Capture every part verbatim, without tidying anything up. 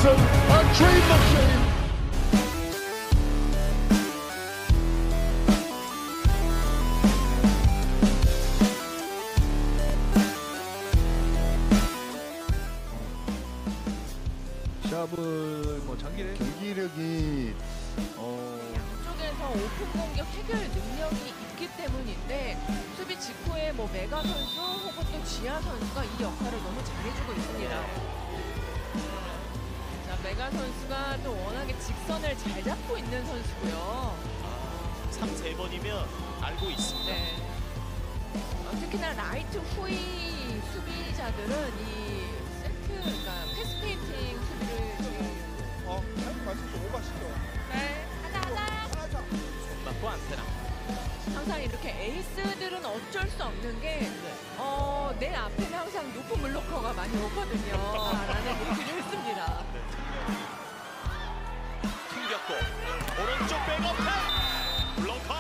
Johnson, a dream machine. 샵을 뭐 장기래 경기력이 어 양쪽에서 오픈 공격 해결 능력이 있기 때문인데 수비 직후에 뭐 메가 선수 혹은 또 지아 선수가 이 역할을 너무 잘해주고 있습니다. 자, 메가 선수가 또 워낙에 직선을 잘 잡고 있는 선수고요. 아, 삼 세 번이면 알고 있습니다. 네. 어, 특히나 라이트 후위 수비자들은 이 세트, 그러니까 패스 페인팅 수비를 지금 어, 잘 말씀 좀 오가시죠. 네, 하자 하자. 손 맞고 안테나. 항상 이렇게 에이스들은 어쩔 수 없는 게 어, 내 앞에는 항상 높은 블로커가 많이 오거든요 라는 얘기를 했습니다. 튕겼고 오른쪽 백업해 블록아웃.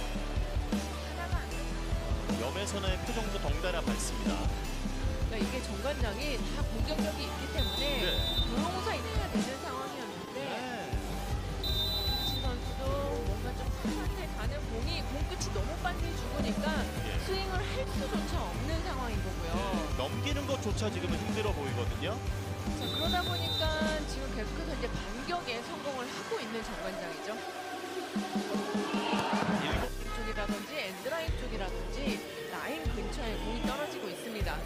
염혜선의 표정도 덩달아 밝습니다. 그러니까 이게 정관장이 다 공격력이 있기 때문에 네. 조용사 있어야 되는 상황이었는데 네. 치 선수도 뭔가 좀 천천히 가는 공이 공 끝이 너무 빨리 죽으니까 예. 스윙을 할 수조차 없는 상황인 거고요. 넘기는 것조차 지금은 힘들어 보이거든요. 자, 그러다 보니까 지금 계속해서 이제 반격에 성공을 하고 있는 정관장이죠. 일곱 쪽이라든지 엔드라인 쪽이라든지 라인 근처에 공이 떨어지고 있습니다.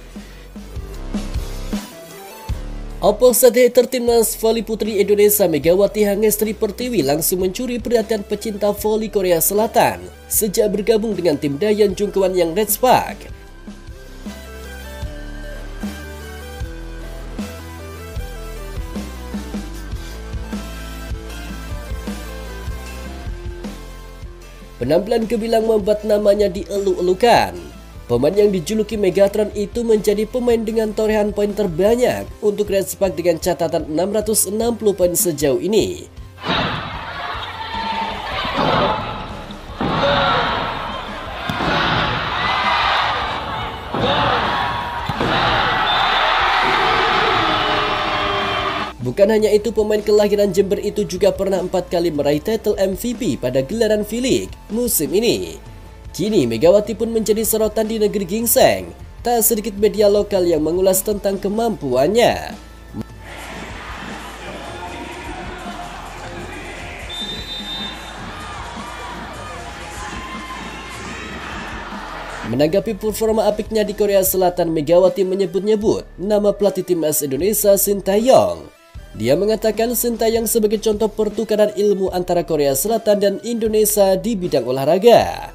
Opposite hitter timnas voli putri Indonesia Megawati Hangestri Pertiwi langsung mencuri perhatian pecinta voli Korea Selatan sejak bergabung dengan tim Dayan Jungkwan yang Red Spark. Penampilan gemilang membuat namanya dieluk-elukan. Pemain yang dijuluki Megatron itu menjadi pemain dengan torehan poin terbanyak untuk Red Spark dengan catatan enam ratus enam puluh poin sejauh ini. Bukan hanya itu, pemain kelahiran Jember itu juga pernah empat kali meraih title M V P pada gelaran V-League musim ini. Kini Megawati pun menjadi sorotan di negeri gingseng. Tak sedikit media lokal yang mengulas tentang kemampuannya. Menanggapi performa apiknya di Korea Selatan, Megawati menyebut-nyebut nama pelatih timnas Indonesia Sintayong. Dia mengatakan Sintayong sebagai contoh pertukaran ilmu antara Korea Selatan dan Indonesia di bidang olahraga.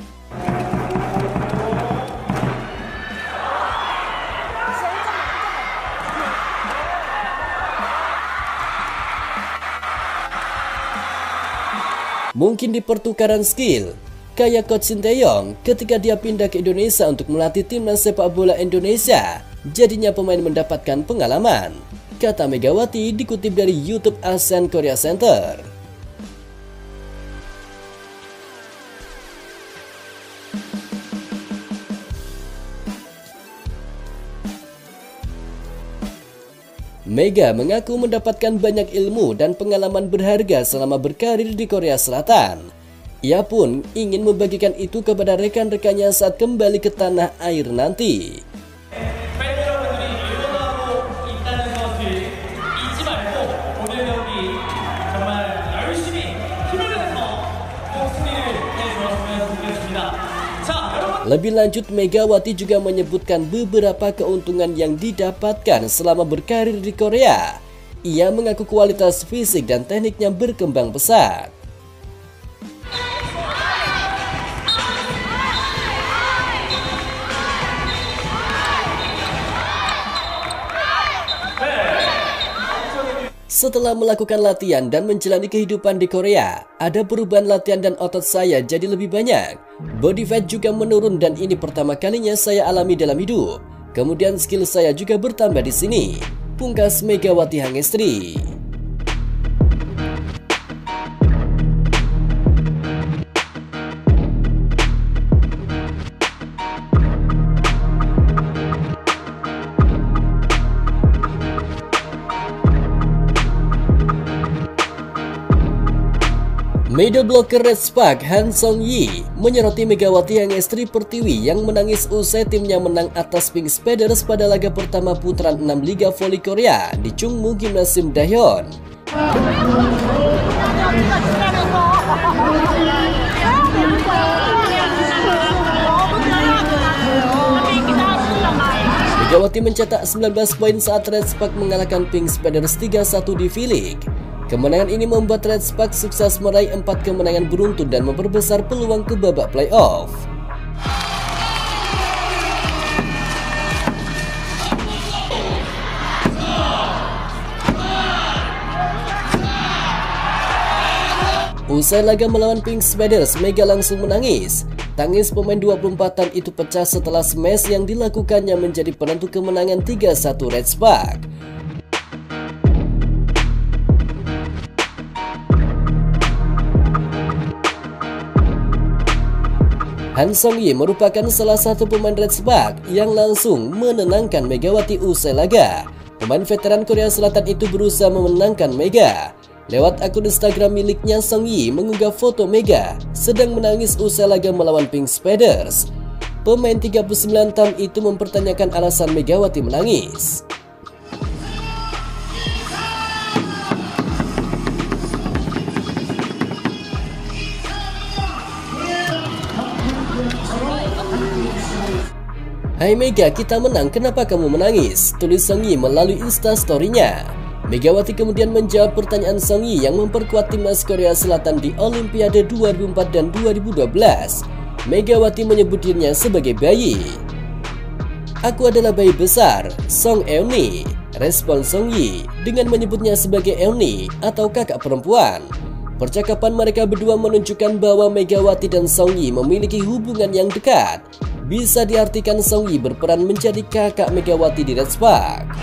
Mungkin di pertukaran skill, kayak Coach Sintayong ketika dia pindah ke Indonesia untuk melatih timnas sepak bola Indonesia, jadinya pemain mendapatkan pengalaman, kata Megawati dikutip dari YouTube ASEAN Korea Center. Mega mengaku mendapatkan banyak ilmu dan pengalaman berharga selama berkarir di Korea Selatan. Ia pun ingin membagikan itu kepada rekan-rekannya saat kembali ke tanah air nanti. Lebih lanjut, Megawati juga menyebutkan beberapa keuntungan yang didapatkan selama berkarir di Korea. Ia mengaku kualitas fisik dan tekniknya berkembang pesat. Setelah melakukan latihan dan menjalani kehidupan di Korea, ada perubahan latihan dan otot saya jadi lebih banyak. Body fat juga menurun dan ini pertama kalinya saya alami dalam hidup. Kemudian skill saya juga bertambah di sini, pungkas Megawati Hangestri. Middle blocker Red Spark Han Song-yi menyoroti Megawati yang istri Pertiwi yang menangis usai timnya menang atas Pink Speeders pada laga pertama putaran enam Liga Voli Korea di Chungmu Gymnasium Daejeon. Megawati mencetak sembilan belas poin saat Red Spark mengalahkan Pink Speeders tiga satu di V-League. Kemenangan ini membuat Red Spark sukses meraih empat kemenangan beruntun dan memperbesar peluang ke babak playoff. Usai laga melawan Pink Speeders, Mega langsung menangis. Tangis pemain dua puluh empat tahun itu pecah setelah smash yang dilakukannya menjadi penentu kemenangan tiga satu Red Spark. Han Song-yi merupakan salah satu pemain Red Spark yang langsung menenangkan Megawati usai laga. Pemain veteran Korea Selatan itu berusaha memenangkan Mega. Lewat akun Instagram miliknya, Song-yi mengunggah foto Mega sedang menangis usai laga melawan Pink Speeders. Pemain tiga puluh sembilan tahun itu mempertanyakan alasan Megawati menangis. "Hai Mega, kita menang, kenapa kamu menangis?" tulis Song-yi melalui Instastory-nya. Megawati kemudian menjawab pertanyaan Song-yi yang memperkuat timnas Korea Selatan di Olimpiade dua ribu empat dan dua ribu dua belas. Megawati menyebut dirinya sebagai bayi. "Aku adalah bayi besar, Song Eunni," respon Song-yi dengan menyebutnya sebagai Eunni atau kakak perempuan. Percakapan mereka berdua menunjukkan bahwa Megawati dan Song-yi memiliki hubungan yang dekat. Bisa diartikan Song-yi berperan menjadi kakak Megawati di Red Spark.